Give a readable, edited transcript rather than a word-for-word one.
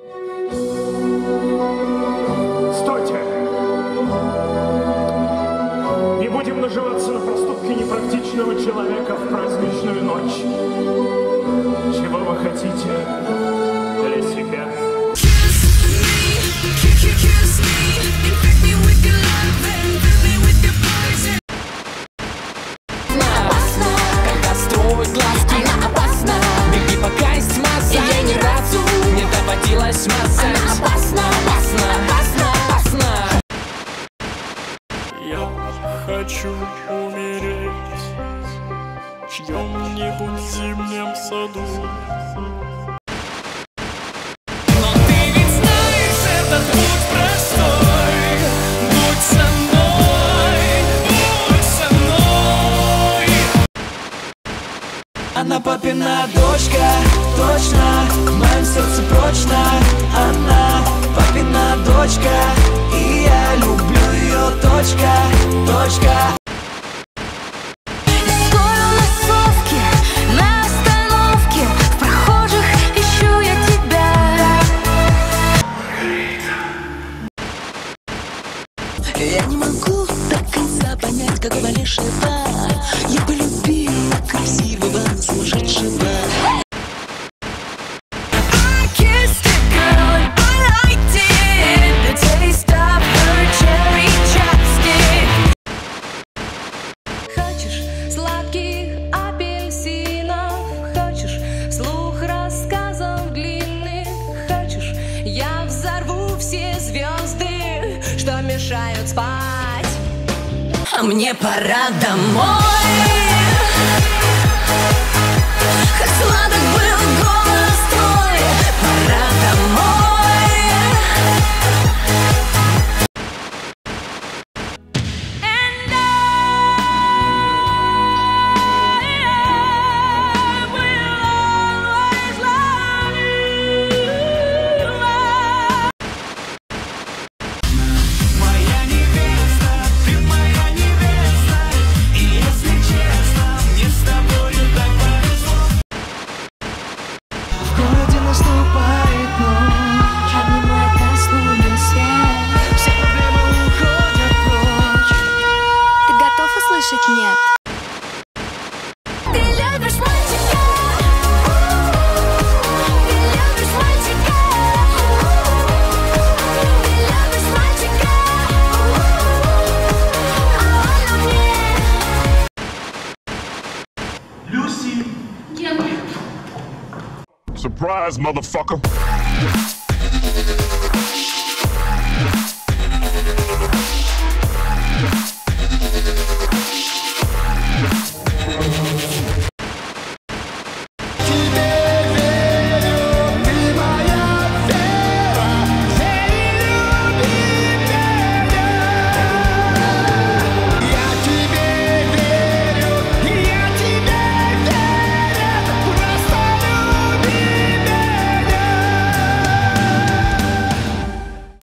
Стойте! Не будем наживаться на проступке непрактичного человека в праздничную ночь. Чего вы хотите для себя? Когда строит глазки, она опасна. Беги, пока есть масса, и ей ни разу не доводилось масса. Она опасна, опасна, опасна, опасна. Я хочу умереть в чьем-нибудь зимнем саду. Но ты ведь знаешь, этот путь простой. Будь со мной, будь со мной. Она папина дочка, точно, в моем сердце прочно. Она папина дочка, и я люблю ее, точка, точка. Стою на совке, на остановке, в прохожих ищу я тебя. Я не могу до конца понять, какого лишнего я полюбила красивого сумасшедшего. Хочешь сладких апельсинов, хочешь слух рассказов длинных, хочешь я взорву все звезды, что мешают спать. А мне пора домой. Как сладок был голос твой, пора домой. And I will always love you. Моя невеста, ты моя невеста. И если честно, мне с тобою так повезло. В городе наступает ночь, Обнимает нас лунный свет. все проблемы уходят прочь. Ты готов услышать нет? Ты любишь мальчика. Ты любишь мальчика. Ты любишь мальчика. А он мне. Люси! Surprise, motherfucker.